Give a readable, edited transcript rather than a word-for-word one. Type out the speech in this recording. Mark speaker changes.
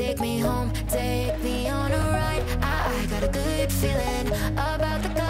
Speaker 1: take me home, take me on a ride. I got a good feeling about the